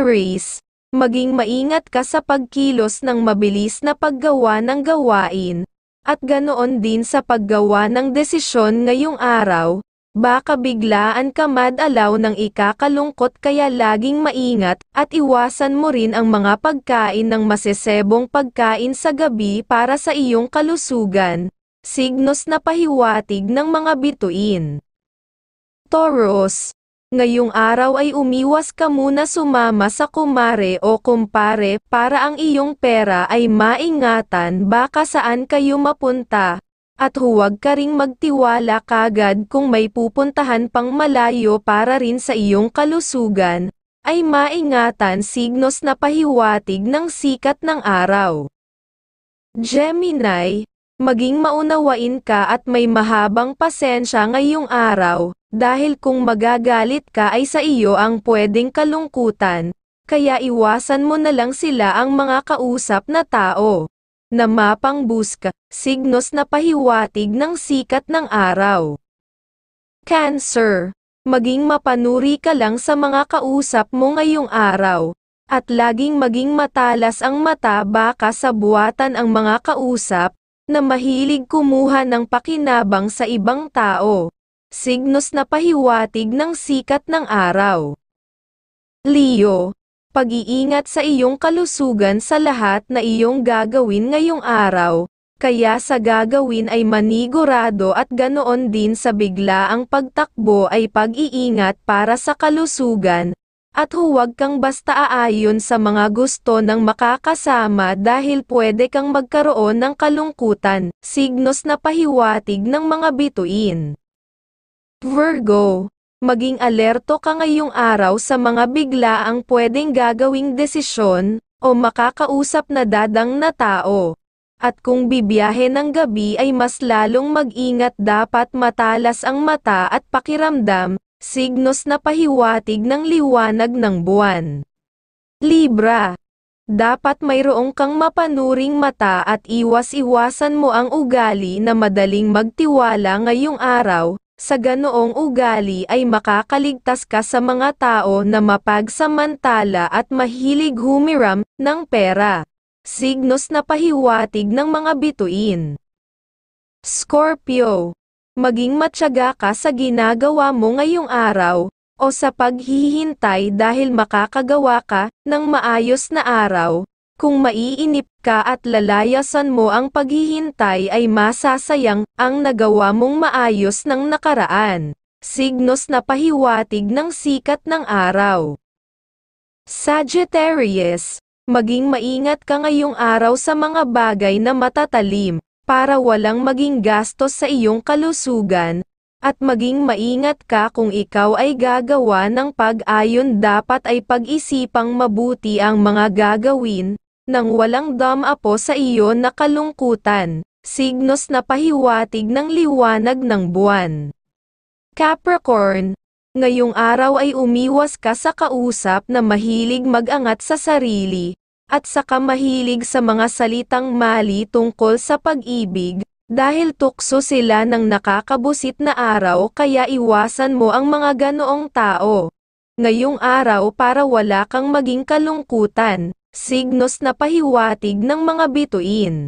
Aries, maging maingat ka sa pagkilos ng mabilis na paggawa ng gawain, at ganoon din sa paggawa ng desisyon ngayong araw. Baka biglaan ka madalaw ng ikakalungkot kaya laging maingat at iwasan mo rin ang mga pagkain ng masesebong pagkain sa gabi para sa iyong kalusugan. Signos na pahiwatig ng mga bituin. Taurus, ngayong araw ay umiwas ka muna sumama sa kumare o kumpare para ang iyong pera ay maingatan baka saan kayo mapunta. At huwag ka ring magtiwala kagad kung may pupuntahan pang malayo para rin sa iyong kalusugan, ay maingatan signos na pahiwatig ng sikat ng araw. Gemini, maging maunawain ka at may mahabang pasensya ngayong araw, dahil kung magagalit ka ay sa iyo ang pwedeng kalungkutan, kaya iwasan mo na lang sila ang mga kausap na tao na mapangbuska, signos na pahiwatig ng sikat ng araw. Cancer, maging mapanuri ka lang sa mga kausap mo ngayong araw, at laging maging matalas ang mata baka sa buwatan ang mga kausap, na mahilig kumuha ng pakinabang sa ibang tao. Signos na pahiwatig ng sikat ng araw. Leo, pag-iingat sa iyong kalusugan sa lahat na iyong gagawin ngayong araw, kaya sa gagawin ay manigurado at ganoon din sa biglaang pagtakbo ay pag-iingat para sa kalusugan, at huwag kang basta aayon sa mga gusto ng makakasama dahil pwede kang magkaroon ng kalungkutan, signos na pahiwatig ng mga bituin. Virgo, maging alerto ka ngayong araw sa mga biglaang pwedeng gagawing desisyon, o makakausap na dadang na tao. At kung bibiyahe ng gabi ay mas lalong mag-ingat dapat matalas ang mata at pakiramdam, signos na pahiwatig ng liwanag ng buwan. Libra, dapat mayroong kang mapanuring mata at iwas-iwasan mo ang ugali na madaling magtiwala ngayong araw. Sa ganoong ugali ay makakaligtas ka sa mga tao na mapagsamantala at mahilig humiram ng pera. Signos na pahiwatig ng mga bituin. Scorpio, maging matyaga ka sa ginagawa mo ngayong araw, o sa paghihintay dahil makakagawa ka ng maayos na araw. Kung maiinip ka at lalayasan mo ang paghihintay ay masasayang ang nagawa mong maayos ng nakaraan. Signos na pahiwatig ng sikat ng araw. Sagittarius, maging maingat ka ngayong araw sa mga bagay na matatalim, para walang maging gastos sa iyong kalusugan, at maging maingat ka kung ikaw ay gagawa ng pag-ayon dapat ay pag-isipang mabuti ang mga gagawin, nang walang damapo sa iyo na kalungkutan, signos na pahiwatig ng liwanag ng buwan. Capricorn, ngayong araw ay umiwas ka sa kausap na mahilig mag-angat sa sarili, at saka mahilig sa mga salitang mali tungkol sa pag-ibig, dahil tukso sila ng nakakabusit na araw kaya iwasan mo ang mga ganoong tao. Ngayong araw para wala kang maging kalungkutan. Signos na pahiwatig ng mga bituin.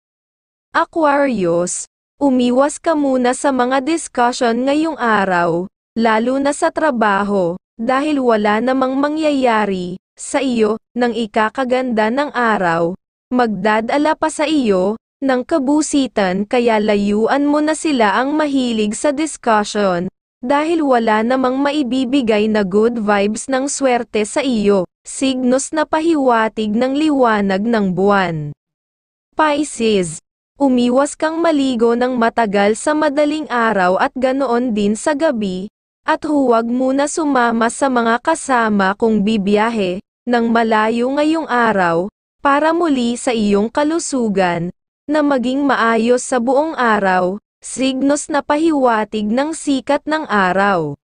Aquarius, umiwas ka muna sa mga discussion ngayong araw, lalo na sa trabaho, dahil wala namang mangyayari sa iyo ng ikakaganda ng araw, magdadala pa sa iyo ng kabusitan kaya layuan mo na sila ang mahilig sa discussion, dahil wala namang maibibigay na good vibes ng swerte sa iyo. Signos na pahiwatig ng liwanag ng buwan. Pisces, umiwas kang maligo ng matagal sa madaling araw at ganoon din sa gabi, at huwag muna sumama sa mga kasama kung bibiyahe ng malayo ngayong araw, para muli sa iyong kalusugan, na maging maayos sa buong araw, signos na pahiwatig ng sikat ng araw.